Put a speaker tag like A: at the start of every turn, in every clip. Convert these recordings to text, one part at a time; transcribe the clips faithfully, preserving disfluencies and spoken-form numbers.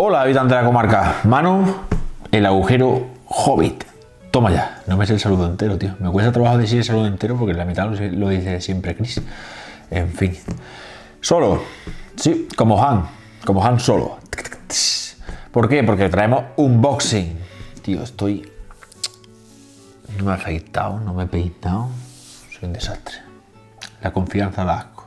A: Hola, habitante de la comarca. Manu, el agujero Hobbit. Toma ya, no me sé el saludo entero, tío. Me cuesta trabajo decir el saludo entero porque la mitad lo, lo dice siempre Chris. En fin. Solo. Sí, como Han. Como Han Solo. ¿Por qué? Porque traemos unboxing. Tío, estoy... No me he afeitado, no me he peinado. Soy un desastre. La confianza da asco.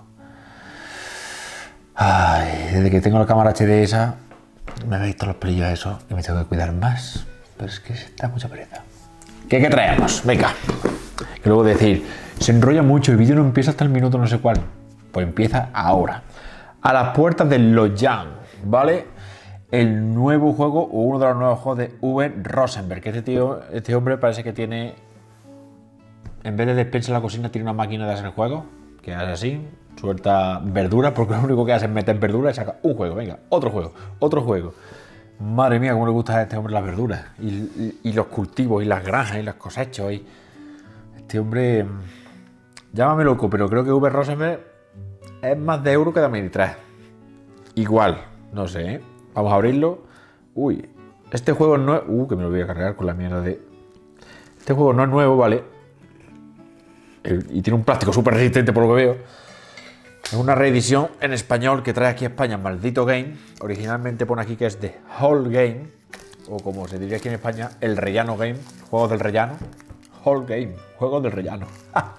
A: Ay, desde que tengo la cámara H D esa, me he visto los pelillos a eso y me tengo que cuidar más. Pero es que está mucha pereza. ¿Qué, qué traemos? Venga. Que luego decir, se enrolla mucho, el vídeo no empieza hasta el minuto no sé cuál. Pues empieza ahora. A las puertas de Lojang, ¿vale? El nuevo juego, o uno de los nuevos juegos de Uwe Rosenberg. Que este tío, este hombre parece que tiene, en vez de despensa en la cocina, tiene una máquina de hacer juegos. Que hace así, suelta verduras, porque lo único que hace es meter verduras y saca un juego. Venga, otro juego, otro juego. Madre mía, cómo le gusta a este hombre las verduras. Y, y, y los cultivos, y las granjas, y las cosechas. Y este hombre, llámame loco, pero creo que Uwe Rosenberg es más de euro que de Ameritrash. Igual, no sé, ¿eh? Vamos a abrirlo. Uy, este juego no es... Uh, que me lo voy a cargar con la mierda de... Este juego no es nuevo, ¿vale? El... Y tiene un plástico súper resistente por lo que veo. Es una reedición en español que trae aquí a España Maldito Game. Originalmente pone aquí que es de Whole Game. O como se diría aquí en España, el Rellano Game. Juegos del rellano. Whole Game. Juegos del rellano.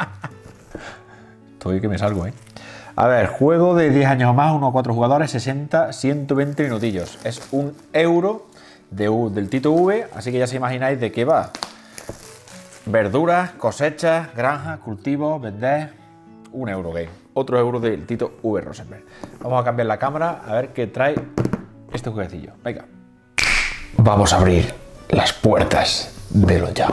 A: Estoy que me salgo, ¿eh? A ver, juego de diez años o más, uno a cuatro jugadores, sesenta, ciento veinte minutillos. Es un euro de, del Tito V, así que ya se imagináis de qué va. Verduras, cosechas, granjas, cultivos, vender. Un euro game. Otro euro del Tito V Rosenberg. Vamos a cambiar la cámara a ver qué trae este jueguecillo. Venga. Vamos a abrir las puertas de Lojang.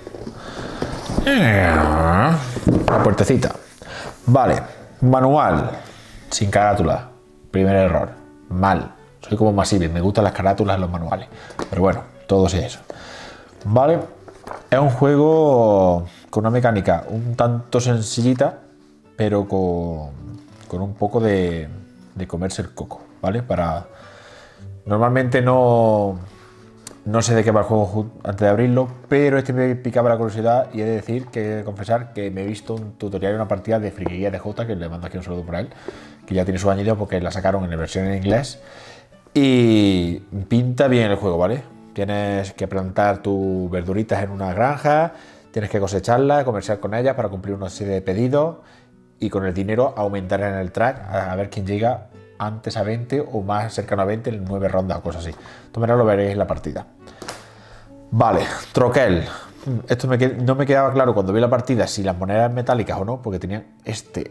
A: La puertecita. Vale. Manual, sin carátula. Primer error. Mal. Soy como Masive, me gustan las carátulas en los manuales. Pero bueno, todo es eso. Vale. Es un juego con una mecánica un tanto sencillita, pero con, con un poco de, de comerse el coco, ¿vale? Para... Normalmente no... No sé de qué va el juego antes de abrirlo, pero este me picaba la curiosidad y he de decir que he de confesar que me he visto un tutorial y una partida de Friquería de J, que le mando aquí un saludo por él, que ya tiene su añitos porque la sacaron en la versión en inglés y pinta bien el juego, ¿vale? Tienes que plantar tus verduritas en una granja, tienes que cosecharlas, comerciar con ellas para cumplir una serie de pedidos y con el dinero aumentar en el track a, a ver quién llega antes a veinte o más cercano a veinte en nueve rondas o cosas así. Esto lo veréis en la partida. Vale, troquel. Esto me qued... no me quedaba claro cuando vi la partida si las monedas metálicas o no, porque tenían este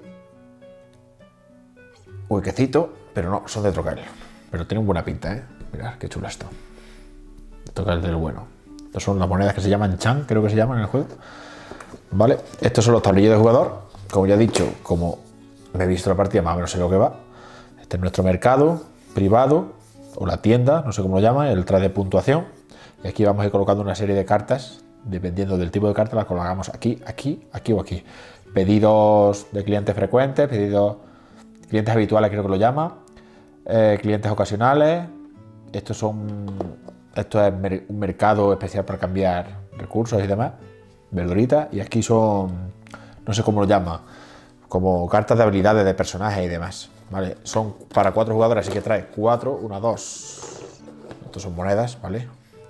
A: huequecito, pero no, son de troquel. Pero tienen buena pinta, ¿eh? Mirad qué chulo esto. Troquel del bueno. Estas son las monedas que se llaman Chan, creo que se llaman en el juego. Vale, estos son los tablillos de jugador. Como ya he dicho, como me he visto la partida, más o menos sé lo que va. Este es nuestro mercado privado o la tienda, no sé cómo lo llaman, el track de puntuación. Y aquí vamos a ir colocando una serie de cartas, dependiendo del tipo de carta, las colocamos aquí, aquí, aquí o aquí. Pedidos de clientes frecuentes, pedidos clientes habituales, creo que lo llama, eh, clientes ocasionales. Estos son, esto es mer un mercado especial para cambiar recursos y demás, verduritas. Y aquí son, no sé cómo lo llama, como cartas de habilidades de personajes y demás. Vale, son para cuatro jugadores, así que trae cuatro, una, dos. Estos son monedas, ¿vale?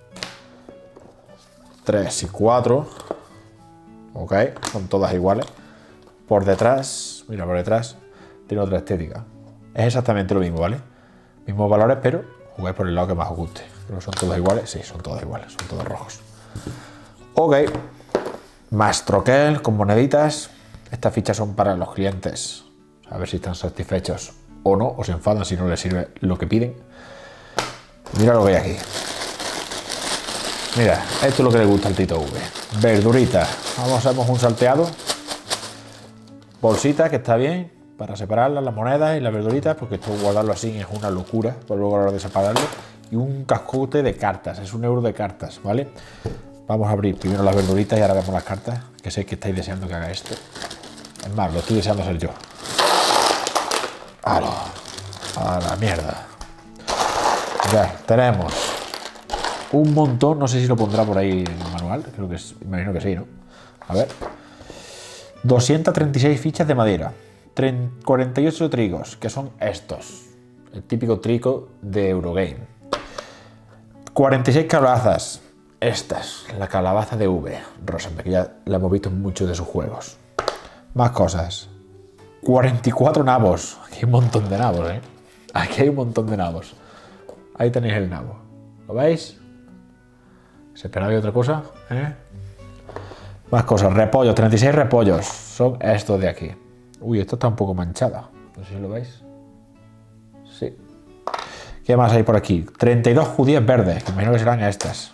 A: Tres y cuatro. Ok, son todas iguales. Por detrás, mira, por detrás tiene otra estética. Es exactamente lo mismo, ¿vale? Mismos valores, pero jugáis por el lado que más os guste. Pero son todas iguales, sí, son todas iguales, son todos rojos. Ok, más troquel con moneditas. Estas fichas son para los clientes. A ver si están satisfechos o no, o se enfadan si no les sirve lo que piden. Mira lo que hay aquí. Mira, esto es lo que le gusta al Tito V. Verduritas. Vamos, hacemos un salteado. Bolsitas, que está bien, para separarlas, las monedas y las verduritas, porque esto guardarlo así es una locura, por luego a la hora de separarlo. Y un cascote de cartas, es un euro de cartas, ¿vale? Vamos a abrir primero las verduritas y ahora vemos las cartas, que sé que estáis deseando que haga esto. Es más, lo estoy deseando hacer yo. ¡Hala! A la mierda. Ya, tenemos un montón, no sé si lo pondrá por ahí en el manual, creo que es, imagino que sí, ¿no? A ver. doscientas treinta y seis fichas de madera, cuarenta y ocho trigos, que son estos, el típico trigo de Eurogame. cuarenta y seis calabazas, estas, la calabaza de V, Rosenberg, que ya la hemos visto en muchos de sus juegos. Más cosas. cuarenta y cuatro nabos, aquí hay un montón de nabos, ¿eh? Aquí hay un montón de nabos. Ahí tenéis el nabo. ¿Lo veis? ¿Se esperaba otra cosa? ¿Eh? Más cosas. Repollos. treinta y seis repollos. Son estos de aquí. Uy, esto está un poco manchada. No sé si lo veis. Sí. ¿Qué más hay por aquí? treinta y dos judías verdes, que imagino que serán estas.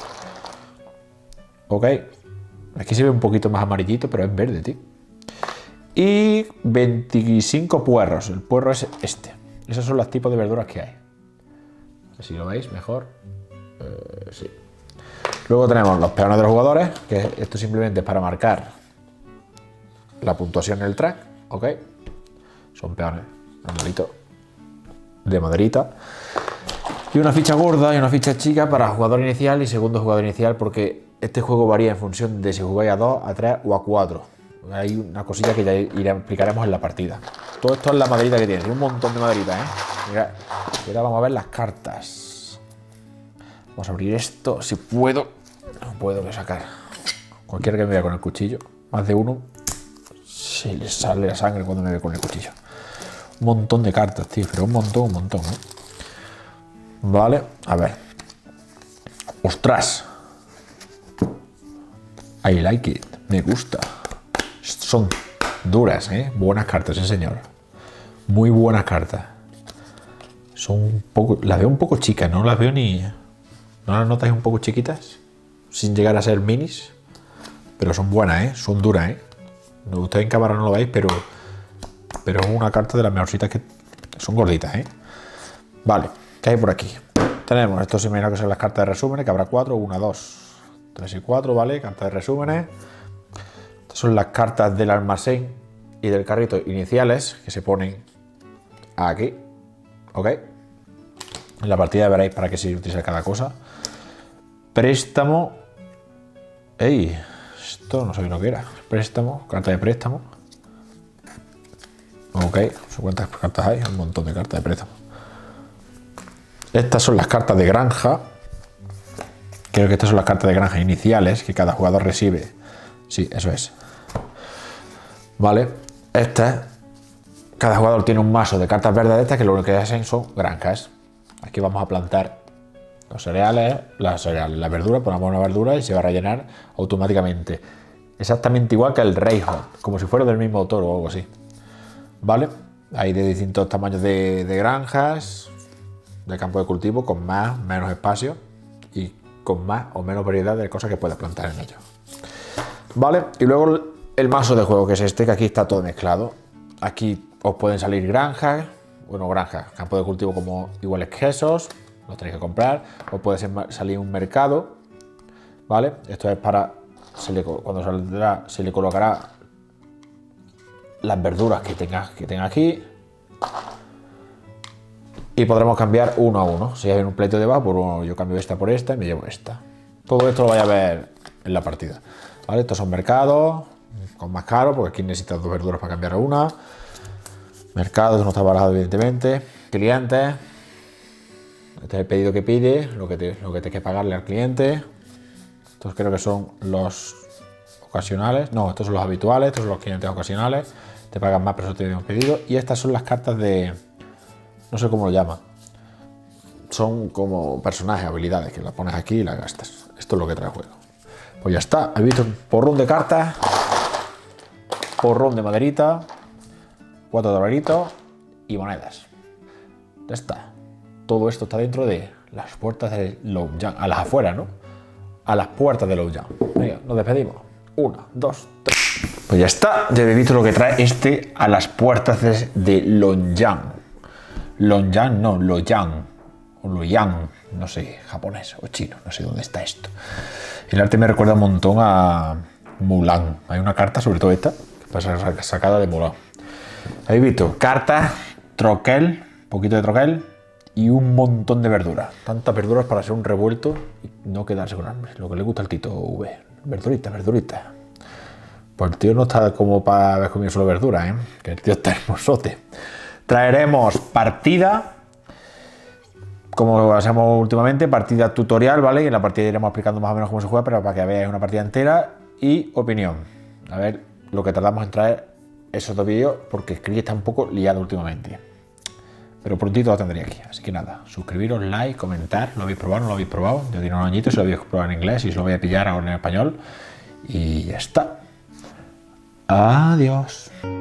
A: Ok. Aquí se ve un poquito más amarillito, pero es verde, tío. Y veinticinco puerros. El puerro es este. Esos son los tipos de verduras que hay. Si lo veis mejor. Eh, sí. Luego tenemos los peones de los jugadores, que esto simplemente es para marcar la puntuación en el track. Ok. Son peones normalitos de maderita. Y una ficha gorda y una ficha chica para jugador inicial y segundo jugador inicial, porque este juego varía en función de si jugáis a dos, a tres o a cuatro. Hay una cosilla que ya explicaremos en la partida. Todo esto es la maderita que tiene. Tiene un montón de maderita, ¿eh? Mirad. Y ahora vamos a ver las cartas. Vamos a abrir esto, si puedo. No puedo sacar. Cualquiera que me vea con el cuchillo, más de uno, se le sale la sangre cuando me ve con el cuchillo. Un montón de cartas, tío, pero un montón, un montón, ¿eh? Vale, a ver. ¡Ostras! I like it. Me gusta. Son duras, ¿eh? Buenas cartas, ¿eh, señor? Muy buenas cartas. Son un poco... Las veo un poco chicas, no las veo ni... ¿No las notáis un poco chiquitas? Sin llegar a ser minis. Pero son buenas, ¿eh? Son duras, ¿eh? Ustedes en cámara no lo veis, pero... Pero es una carta de las mejorcitas que... Son gorditas, ¿eh? Vale, ¿qué hay por aquí? Tenemos, estos se me imagino que son las cartas de resúmenes, que habrá cuatro, una, dos, tres y cuatro, ¿vale? Cartas de resúmenes. Estas son las cartas del almacén y del carrito iniciales que se ponen aquí, ¿ok? En la partida veréis para qué se utiliza cada cosa. Préstamo. ¡Ey! Esto no sabía lo que era. Préstamo, carta de préstamo. Ok, ¿cuántas cartas hay? Un montón de cartas de préstamo. Estas son las cartas de granja. Creo que estas son las cartas de granja iniciales que cada jugador recibe. Sí, eso es. Vale. Estas, cada jugador tiene un mazo de cartas verdes de estas que lo único que hacen son granjas. Aquí vamos a plantar los cereales, las cereales, la verdura, ponemos una verdura y se va a rellenar automáticamente. Exactamente igual que el Rey Hot, como si fuera del mismo autor o algo así. Vale. Hay de distintos tamaños de, de granjas, de campo de cultivo, con más, menos espacio y con más o menos variedad de cosas que puedes plantar en ellos. Vale, y luego el mazo de juego, que es este, que aquí está todo mezclado. Aquí os pueden salir granjas, bueno, granjas, campo de cultivo como iguales que esos, los tenéis que comprar. Os puede salir un mercado, ¿vale? Esto es para, se le, cuando saldrá, se le colocará las verduras que tenga, que tenga aquí. Y podremos cambiar uno a uno. Si hay un pleito debajo, por uno, yo cambio esta por esta y me llevo esta. Todo esto lo vais a ver en la partida. ¿Vale? Estos son mercados, con más caro, porque aquí necesitas dos verduras para cambiar a una. Mercados, no está barato, evidentemente. Clientes. Este es el pedido que pide, lo que, te, lo que tienes que pagarle al cliente. Estos creo que son los ocasionales. No, estos son los habituales, estos son los clientes ocasionales. Te pagan más, pero eso te un pedido. Y estas son las cartas de... No sé cómo lo llaman. Son como personajes, habilidades, que las pones aquí y las gastas. Esto es lo que trae el juego. Pues ya está. He visto un porrón de cartas, porrón de maderita, cuatro dolaritos y monedas. Ya está. Todo esto está dentro de las puertas de Loudjam. A las afueras, ¿no? A las puertas de Loudjam. Venga, nos despedimos. Una, dos, tres. Pues ya está. Ya he visto lo que trae este a las puertas de, de Loudjam. Loudjam, no, Loudjam. O Loyang, no sé, japonés o chino, no sé dónde está esto. El arte me recuerda un montón a Mulan. Hay una carta, sobre todo esta, que está sacada de Mulan. ¿Habéis visto? Cartas, troquel, poquito de troquel y un montón de verduras. Tantas verduras para hacer un revuelto y no quedarse con hambre. Lo que le gusta al Tito V. Verdurita, verdurita. Pues el tío no está como para haber comido solo verduras, ¿eh? Que el tío está hermosote. Traeremos partida, como hacemos últimamente, partida tutorial, ¿vale? Y en la partida iremos explicando más o menos cómo se juega, pero para que veáis una partida entera y opinión. A ver lo que tardamos en traer esos dos vídeos, porque Scree está un poco liado últimamente. Pero prontito lo tendré aquí. Así que nada, suscribiros, like, comentar. ¿Lo habéis probado? ¿No lo habéis probado? Yo tengo unos añitos, si lo habéis probado en inglés y si lo voy a pillar ahora en español. Y ya está. Adiós.